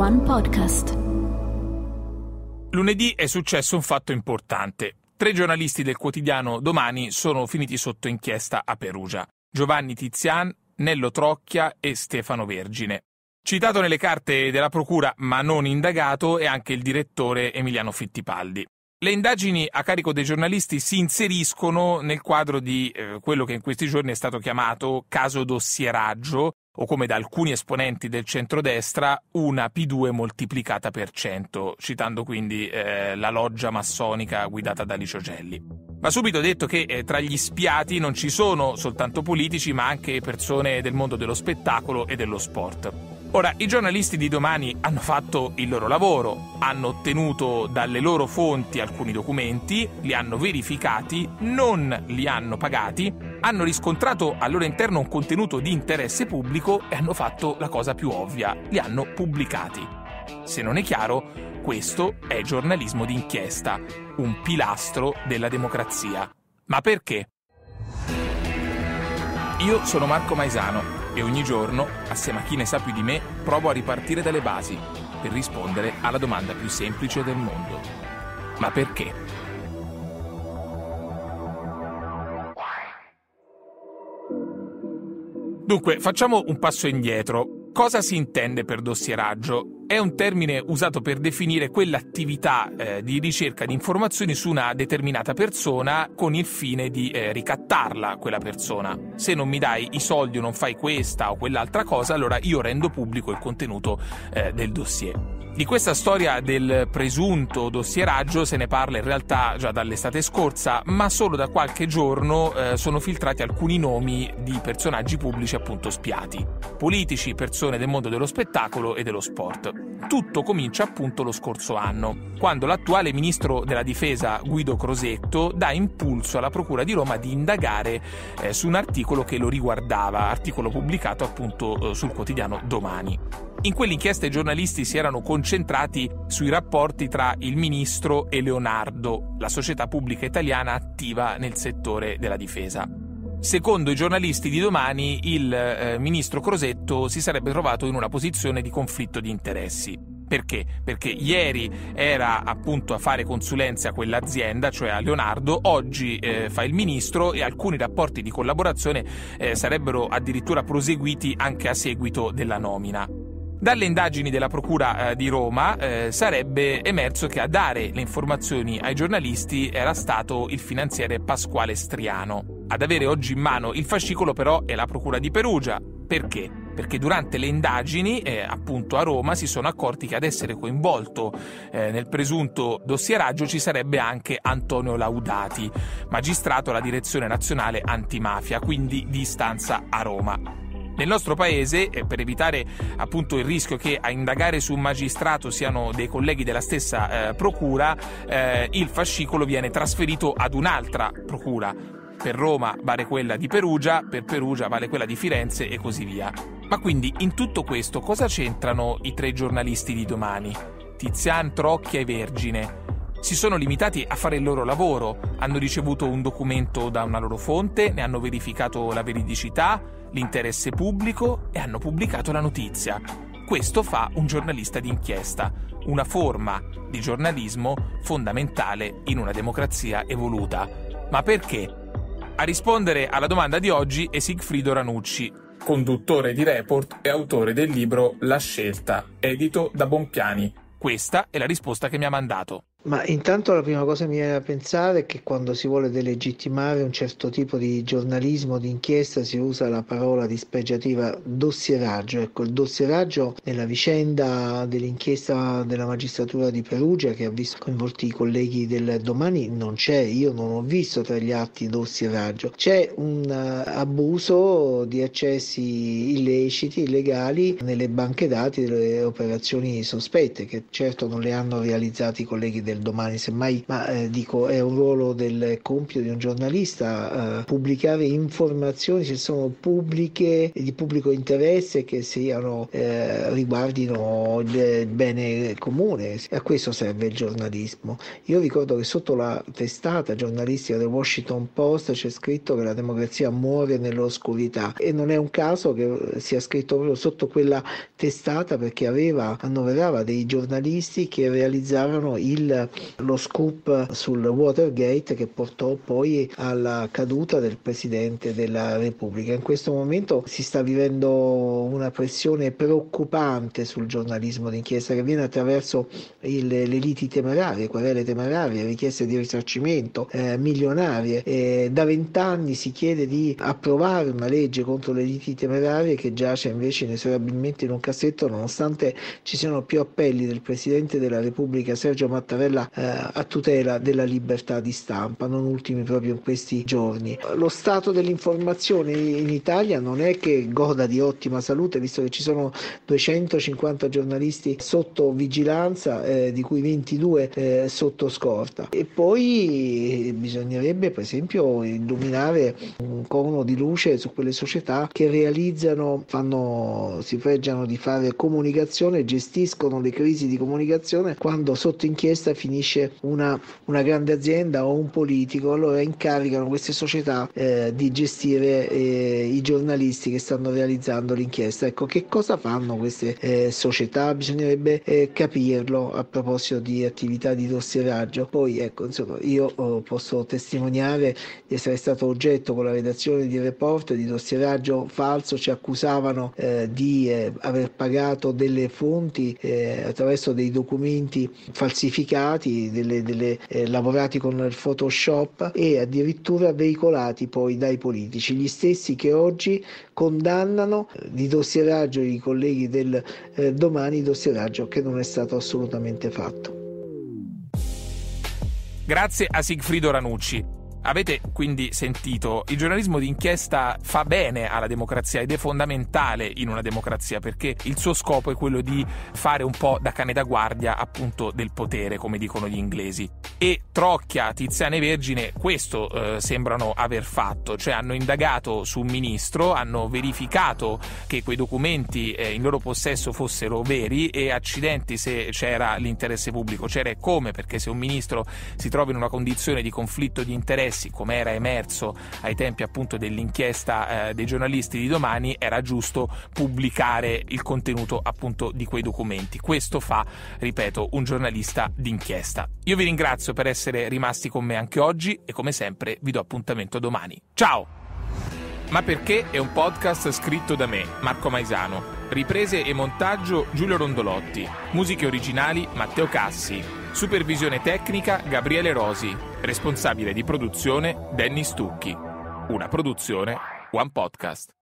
One Podcast. Lunedì è successo un fatto importante. 3 giornalisti del quotidiano Domani sono finiti sotto inchiesta a Perugia. Giovanni Tizian, Nello Trocchia e Stefano Vergine. Citato nelle carte della procura ma non indagato è anche il direttore Emiliano Fittipaldi. Le indagini a carico dei giornalisti si inseriscono nel quadro di quello che in questi giorni è stato chiamato caso dossieraggio, o come da alcuni esponenti del centrodestra, una P2 moltiplicata per 100, citando quindi la loggia massonica guidata da Licio Gelli. Va subito detto che tra gli spiati non ci sono soltanto politici, ma anche persone del mondo dello spettacolo e dello sport. Ora, i giornalisti di Domani hanno fatto il loro lavoro, hanno ottenuto dalle loro fonti alcuni documenti, li hanno verificati, non li hanno pagati, hanno riscontrato al loro interno un contenuto di interesse pubblico e hanno fatto la cosa più ovvia, li hanno pubblicati. Se non è chiaro, questo è giornalismo d'inchiesta, un pilastro della democrazia. Ma perché? Io sono Marco Maesano e ogni giorno, assieme a chi ne sa più di me, provo a ripartire dalle basi per rispondere alla domanda più semplice del mondo. Ma perché? Dunque, facciamo un passo indietro. Cosa si intende per dossieraggio? È un termine usato per definire quell'attività di ricerca di informazioni su una determinata persona con il fine di ricattarla, quella persona. Se non mi dai i soldi o non fai questa o quell'altra cosa, allora io rendo pubblico il contenuto del dossier. Di questa storia del presunto dossieraggio se ne parla in realtà già dall'estate scorsa, ma solo da qualche giorno sono filtrati alcuni nomi di personaggi pubblici appunto spiati. Politici, persone del mondo dello spettacolo e dello sport. Tutto comincia appunto lo scorso anno, quando l'attuale ministro della difesa Guido Crosetto dà impulso alla Procura di Roma di indagare su un articolo che lo riguardava, articolo pubblicato appunto sul quotidiano Domani. In quell'inchiesta i giornalisti si erano concentrati sui rapporti tra il ministro e Leonardo, la società pubblica italiana attiva nel settore della difesa. Secondo i giornalisti di Domani, il ministro Crosetto si sarebbe trovato in una posizione di conflitto di interessi. Perché? Perché ieri era appunto a fare consulenze a quell'azienda, cioè a Leonardo, oggi fa il ministro e alcuni rapporti di collaborazione sarebbero addirittura proseguiti anche a seguito della nomina. Dalle indagini della Procura di Roma sarebbe emerso che a dare le informazioni ai giornalisti era stato il finanziere Pasquale Striano. Ad avere oggi in mano il fascicolo però è la Procura di Perugia. Perché? Perché durante le indagini, appunto a Roma, si sono accorti che ad essere coinvolto nel presunto dossieraggio ci sarebbe anche Antonio Laudati, magistrato alla Direzione Nazionale Antimafia, quindi di istanza a Roma. Nel nostro paese, per evitare appunto il rischio che a indagare su un magistrato siano dei colleghi della stessa procura, il fascicolo viene trasferito ad un'altra procura. Per Roma vale quella di Perugia, per Perugia vale quella di Firenze e così via. Ma quindi in tutto questo cosa c'entrano i 3 giornalisti di Domani? Tizian, Trocchia e Vergine. Si sono limitati a fare il loro lavoro, hanno ricevuto un documento da una loro fonte, ne hanno verificato la veridicità, l'interesse pubblico e hanno pubblicato la notizia. Questo fa un giornalista d'inchiesta, una forma di giornalismo fondamentale in una democrazia evoluta. Ma perché? A rispondere alla domanda di oggi è Sigfrido Ranucci, conduttore di Report e autore del libro La Scelta, edito da Bompiani. Questa è la risposta che mi ha mandato. Ma intanto la prima cosa che mi viene da pensare è che quando si vuole delegittimare un certo tipo di giornalismo d'inchiesta si usa la parola dispregiativa dossieraggio. Ecco, il dossieraggio nella vicenda dell'inchiesta della magistratura di Perugia, che ha visto coinvolti i colleghi del Domani, non c'è. Io non ho visto tra gli atti dossieraggio. C'è un abuso di accessi illeciti, illegali nelle banche dati delle operazioni sospette, che certo non le hanno realizzati i colleghi del del Domani, semmai, ma dico, è un ruolo del compito di un giornalista pubblicare informazioni, se sono pubbliche e di pubblico interesse, che siano riguardino il bene comune. A questo serve il giornalismo. Io ricordo che sotto la testata giornalistica del Washington Post c'è scritto che la democrazia muore nell'oscurità, e non è un caso che sia scritto proprio sotto quella testata, perché annoverava dei giornalisti che realizzarono lo scoop sul Watergate, che portò poi alla caduta del Presidente della Repubblica. In questo momento si sta vivendo una pressione preoccupante sul giornalismo d'inchiesta, che viene attraverso le liti temerarie, querele temerarie, richieste di risarcimento milionarie. Da 20 anni si chiede di approvare una legge contro le liti temerarie, che giace invece inesorabilmente in un cassetto, nonostante ci siano più appelli del Presidente della Repubblica Sergio Mattarella a tutela della libertà di stampa, non ultimi proprio in questi giorni. Lo stato dell'informazione in Italia non è che goda di ottima salute, visto che ci sono 250 giornalisti sotto vigilanza, di cui 22 sotto scorta. E poi bisognerebbe, per esempio, illuminare un cono di luce su quelle società che si preggiano di fare comunicazione, gestiscono le crisi di comunicazione. Quando sotto inchiesta finisce una grande azienda o un politico, allora incaricano queste società di gestire i giornalisti che stanno realizzando l'inchiesta. Ecco, che cosa fanno queste società? Bisognerebbe capirlo a proposito di attività di dossieraggio. Poi ecco, insomma, io posso testimoniare di essere stato oggetto, con la redazione di Report, di dossieraggio falso. Ci accusavano di aver pagato delle fonti attraverso dei documenti falsificati, lavorati con il Photoshop, e addirittura veicolati poi dai politici, gli stessi che oggi condannano di dossieraggio i colleghi del Domani, dossieraggio che non è stato assolutamente fatto. Grazie a Sigfrido Ranucci. Avete quindi sentito, il giornalismo d'inchiesta fa bene alla democrazia ed è fondamentale in una democrazia, perché il suo scopo è quello di fare un po' da cane da guardia, appunto, del potere, come dicono gli inglesi. E Trocchia, Tiziana e Vergine questo sembrano aver fatto, cioè hanno indagato su un ministro, hanno verificato che quei documenti in loro possesso fossero veri, e accidenti se c'era l'interesse pubblico. C'era e come, perché se un ministro si trova in una condizione di conflitto di interessi, come era emerso ai tempi appunto dell'inchiesta dei giornalisti di Domani, era giusto pubblicare il contenuto appunto di quei documenti. Questo fa, ripeto, un giornalista d'inchiesta. Io vi ringrazio per essere rimasti con me anche oggi e come sempre vi do appuntamento domani. Ciao! Ma perché è un podcast scritto da me, Marco Maisano. Riprese e montaggio Giulio Rondolotti. Musiche originali Matteo Cassi. Supervisione tecnica Gabriele Rosi. Responsabile di produzione Dennis Stucchi. Una produzione One Podcast.